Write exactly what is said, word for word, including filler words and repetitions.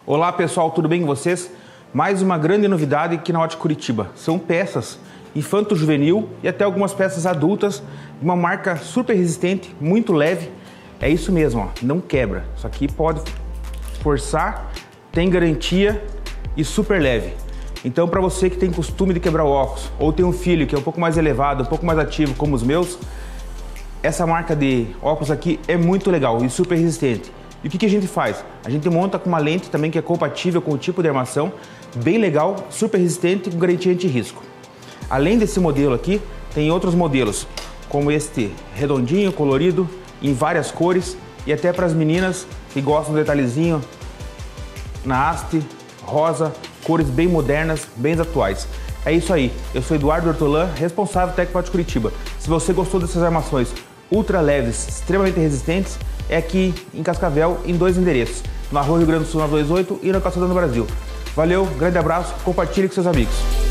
Olá pessoal, tudo bem com vocês? Mais uma grande novidade aqui na Ótica Curitiba. São peças infanto-juvenil e até algumas peças adultas, uma marca super resistente, muito leve. É isso mesmo, ó, não quebra. Isso aqui pode forçar, tem garantia e super leve. Então, para você que tem costume de quebrar o óculos ou tem um filho que é um pouco mais elevado, um pouco mais ativo como os meus, essa marca de óculos aqui é muito legal e super resistente. E o que, que a gente faz? A gente monta com uma lente também que é compatível com o tipo de armação, bem legal, super resistente e com garantia anti-risco. Além desse modelo aqui, tem outros modelos, como este redondinho, colorido, em várias cores, e até para as meninas que gostam do detalhezinho na haste, rosa, cores bem modernas, bem atuais. É isso aí, eu sou Eduardo Ortolan, responsável técnico de Curitiba. Se você gostou dessas armações ultra leves, extremamente resistentes, é aqui em Cascavel, em dois endereços, na Rua Rio Grande do Sul novecentos e vinte e oito e na Calçada do Brasil. Valeu, grande abraço, compartilhe com seus amigos.